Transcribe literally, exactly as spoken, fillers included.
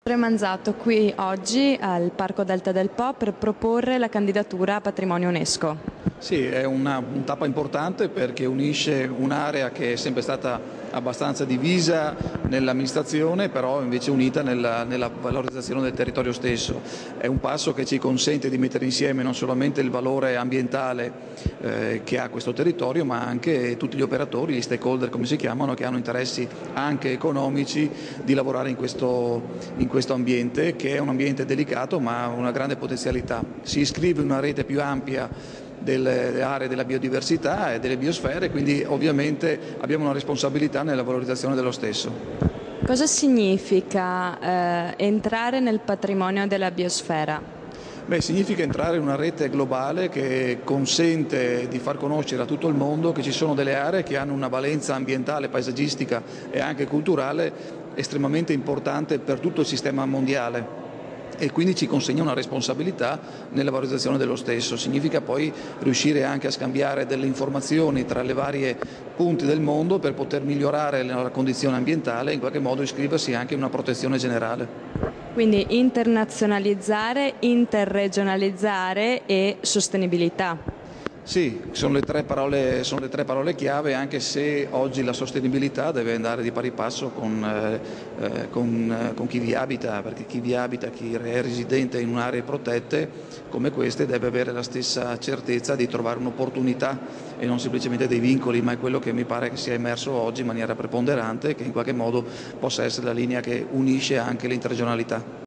Manzato qui oggi al Parco Delta del Po per proporre la candidatura a patrimonio UNESCO. Sì, è una, un tappa importante perché unisce un'area che è sempre stata abbastanza divisa nell'amministrazione, però invece unita nella, nella valorizzazione del territorio stesso. È un passo che ci consente di mettere insieme non solamente il valore ambientale eh, che ha questo territorio, ma anche tutti gli operatori, gli stakeholder come si chiamano, che hanno interessi anche economici di lavorare in questo, in questo ambiente, che è un ambiente delicato ma ha una grande potenzialità. Si iscrive in una rete più ampia delle aree della biodiversità e delle biosfere, quindi ovviamente abbiamo una responsabilità nella valorizzazione dello stesso. Cosa significa eh, entrare nel patrimonio della biosfera? Beh, significa entrare in una rete globale che consente di far conoscere a tutto il mondo che ci sono delle aree che hanno una valenza ambientale, paesaggistica e anche culturale estremamente importante per tutto il sistema mondiale. E quindi ci consegna una responsabilità nella valorizzazione dello stesso. Significa poi riuscire anche a scambiare delle informazioni tra le varie punti del mondo per poter migliorare la condizione ambientale e in qualche modo iscriversi anche in una protezione generale. Quindi internazionalizzare, interregionalizzare e sostenibilità. Sì, sono le tre parole, sono le tre parole chiave, anche se oggi la sostenibilità deve andare di pari passo con, eh, con, con chi vi abita, perché chi vi abita, chi è residente in aree protette come queste deve avere la stessa certezza di trovare un'opportunità e non semplicemente dei vincoli, ma è quello che mi pare che sia emerso oggi in maniera preponderante e che in qualche modo possa essere la linea che unisce anche l'interregionalità.